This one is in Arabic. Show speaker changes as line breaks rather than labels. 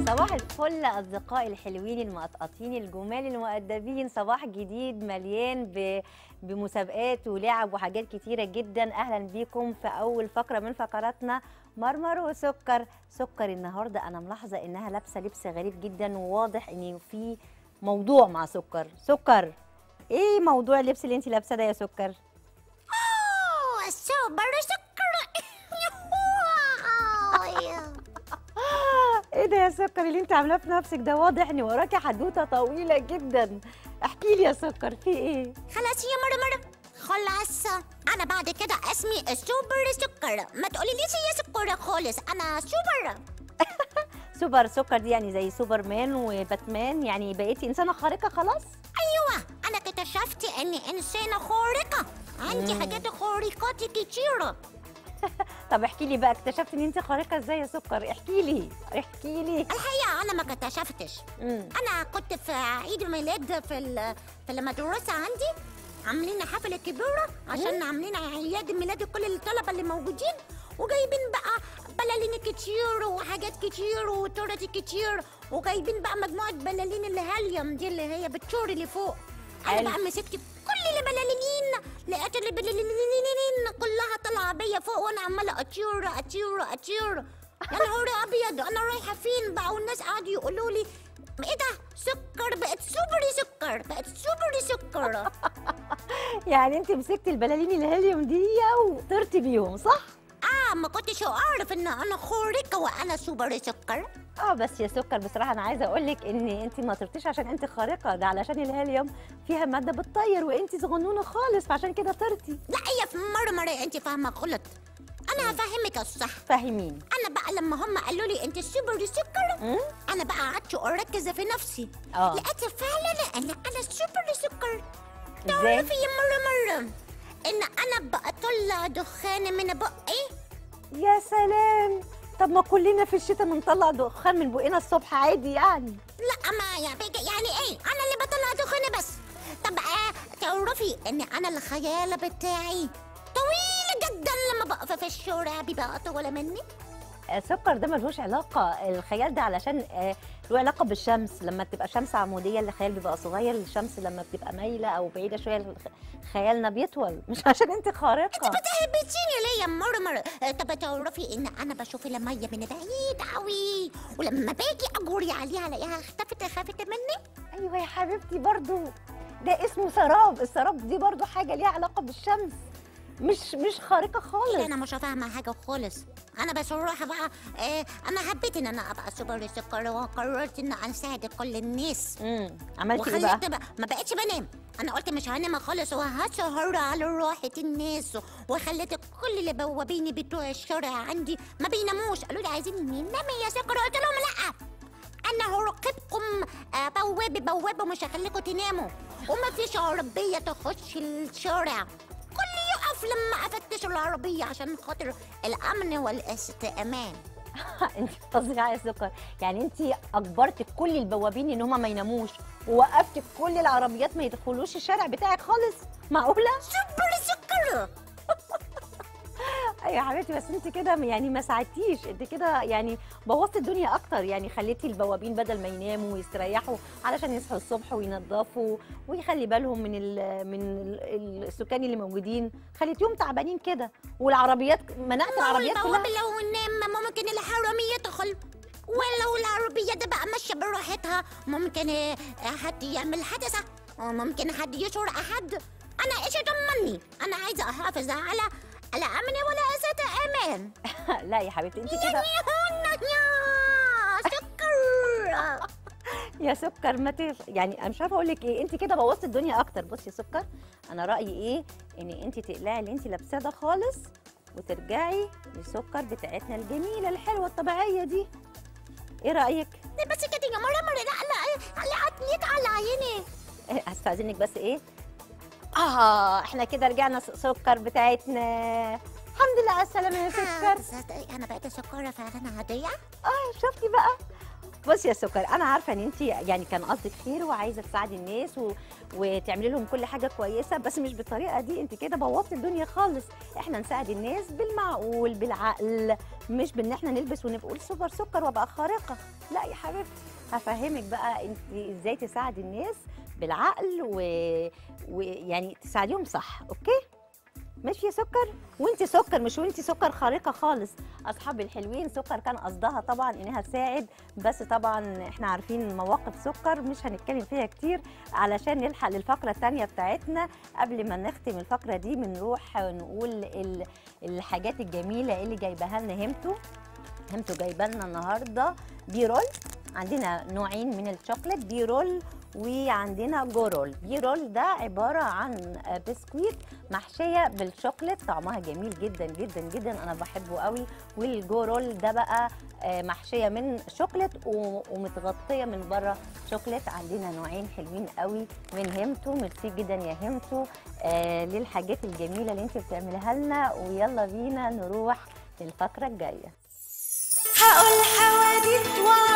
صباح الفل أصدقائي الحلوين المقطقطين الجمال المؤدبين. صباح جديد مليان بمسابقات ولعب وحاجات كتيرة جدا. أهلا بيكم في أول فقرة من فقراتنا مرمر وسكر. سكر النهاردة أنا ملاحظة إنها لابسة لبس غريب جدا، وواضح إن في موضوع مع سكر. سكر، إيه موضوع اللبس اللي أنت لابسة ده يا سكر؟
سوبر سكر.
ايه ده يا سكر اللي انت عاملاه في نفسك ده؟ واضح ان وراكي حدوته طويله جدا. احكي لي يا سكر، في ايه؟
خلاص يا مرمر، خلاص انا بعد كده اسمي سوبر سكر. ما تقوليليش يا سكر خالص، انا سوبر.
سوبر سكر دي يعني زي سوبرمان وباتمان، يعني بقيتي انسانه خارقه خلاص؟
ايوه، انا اكتشفت اني انسانه خارقه، عندي حاجات خارقات كتيره.
طب احكي لي بقى، اكتشفتي ان انت خارقه ازاي يا سكر؟ احكي لي احكي لي.
الحقيقه انا ما اكتشفتش. انا كنت في عيد ميلاد في المدرسه عندي، عاملين حفله كبيره عشان عاملين عيد ميلاد كل الطلبه اللي موجودين، وجايبين بقى بلالين كتير وحاجات كتير وتورت كتير، وجايبين بقى مجموعه بلالين الهيليوم دي اللي هي بتشور لفوق. انا بقى مسكت كل البلالين، لقيت البلالين كلها طالعه بيا فوق، وانا عماله اطير اطير اطير. يا نهار ابيض، انا رايحه فين بقى؟ والناس قعدوا يقولوا لي ايه ده؟ سكر بقت سوبر سكر، بقت سوبر سكر.
يعني انت مسكتي البلالين الهيليوم دي وطرتي بيهم صح؟
ما كنتش اعرف ان انا خارقه وانا سوبر سكر.
بس يا سكر بصراحه انا عايزه اقول لك ان انت ما طرتيش عشان انت خارقه، ده علشان الهيليوم فيها ماده بتطير وانت صغنونه خالص، فعشان كده طرتي.
لا هي في مرمر انت فاهمه غلط، انا هفهمك الصح.
فاهمين.
انا بقى لما هم قالوا لي انت سوبر سكر، انا بقى قعدت اركز في نفسي، لقيت فعلا ان انا سوبر سكر. تعرفي يا مرمر ان انا بطلع دخان من بقي؟
يا سلام، طب ما كلنا في الشتاء بنطلع دخان من بقنا الصبح عادي يعني.
لا ما يعني ايه، انا اللي بطلع دخان بس. طب تعرفي ان انا الخيال بتاعي طويل جدا، لما بقف في الشارع بيبقى اطول مني.
سكر ده ملوش علاقه، الخيال ده علشان له علاقه بالشمس. لما تبقى شمس عموديه الخيال بيبقى صغير، الشمس لما بتبقى مايله او بعيده شويه خيالنا بيطول، مش عشان انت خارقه.
انت بتهبطيني ليه يا مرمر؟ طب تعرفي ان انا بشوف الميه من بعيد قوي، ولما باجي اجري عليها الاقيها خافت مني.
ايوه يا حبيبتي، برضو ده اسمه سراب. السراب دي برضو حاجه ليها علاقه بالشمس، مش خارقه خالص.
انا مش فاهمه حاجه خالص. انا بصراحه بقى انا حبيت ان انا ابقى سوبر سكر، وقررت ان اساعد كل الناس.
عملتي ايه بقى؟
ما بقتش بنام. انا قلت مش هنام خالص، وهسهر على راحه الناس، وخليت كل اللي بوابيني بتوع الشارع عندي ما بيناموش. قالوا لي عايزين ننام يا سكر، قلت لهم لا، انا هراقبكم بوابه ومش هخليكم تناموا، وما فيش عربيه تخش الشارع، كل يقف لما افتش العربيه عشان خاطر الامن والاستئمان.
انت فظيعه يا سكر، يعني انت اجبرتي كل البوابين ان هم ما يناموش، ووقفتي كل العربيات ما يدخلوش الشارع بتاعك خالص؟ معقوله؟
سوبر سكر.
ايوه يا حبيبتي، بس انت كده يعني ما ساعدتيش، انت كده يعني بوظتي الدنيا اكتر، يعني خليتي البوابين بدل ما يناموا ويستريحوا علشان يصحوا الصبح وينظفوا ويخلي بالهم من السكان اللي موجودين، خليتيهم تعبانين كده، والعربيات منعت العربيات كلها.
البوابه لو نام ممكن الحرامي يدخل، ولو العربيه ده بقى ماشيه براحتها ممكن حد يعمل حادثه، وممكن حد يشعر احد. انا ايش يضمني؟ انا عايزه احافظ على امني ولا ذات امان.
لا يا حبيبتي انت كده
يا سكر.
يا سكر ما يعني انا مش عارفه اقول لك ايه، انت كده بوظتي الدنيا اكتر. بصي يا سكر، انا رايي ايه، ان انت تقلعي اللي انت لابساه ده خالص، وترجعي للسكر بتاعتنا الجميله الحلوه الطبيعيه دي. ايه رايك؟
بس كده يا مرمر، لا عطنيت على عيني.
هستاذنك بس ايه، احنا كده رجعنا سكر بتاعتنا. الحمد لله على السلامه يا سكر.
تصدقي انا بقيت سكره فعلا عاديه.
شفتي بقى، بصي يا سكر، انا عارفه ان انت يعني كان قصدك خير وعايزه تساعدي الناس وتعملي لهم كل حاجه كويسه، بس مش بالطريقه دي. انت كده بوظتي الدنيا خالص. احنا نساعد الناس بالمعقول بالعقل، مش بان احنا نلبس ونقول سوبر سكر وابقى خارقه. لا يا حبيبتي، هفهمك بقى انت ازاي تساعدي الناس بالعقل ويعني تساعديهم صح. اوكي ماشي يا سكر؟ وانت سكر، مش وانت سكر خارقه خالص. اصحاب الحلوين سكر كان قصدها طبعا انها تساعد، بس طبعا احنا عارفين مواقف سكر مش هنتكلم فيها كتير علشان نلحق للفقره الثانيه بتاعتنا. قبل ما نختم الفقره دي بنروح نقول الحاجات الجميله اللي جايباها لنا همتو جايبه لنا النهارده بيرول. عندنا نوعين من الشوكليت، بيرول وعندنا جورول. بيرول ده عباره عن بسكويت محشيه بالشوكليت، طعمها جميل جدا جدا جدا، انا بحبه قوي. والجورول ده بقى محشيه من شوكليت ومتغطيه من بره شوكليت. عندنا نوعين حلوين قوي من همتو. ميرسي جدا يا همتو للحاجات الجميله اللي انت بتعملها لنا. ويلا بينا نروح للفقره الجايه.
هقول حواديت